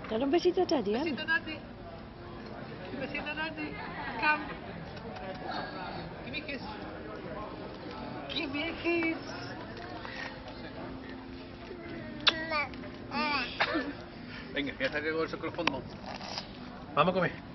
Dale un besito a Tati, ¿eh? Besito, Tati. Besito, Tati. Come. Give me a kiss. Give me a kiss. Venga, ya saqué el bolso con el fondo. Vamos a comer.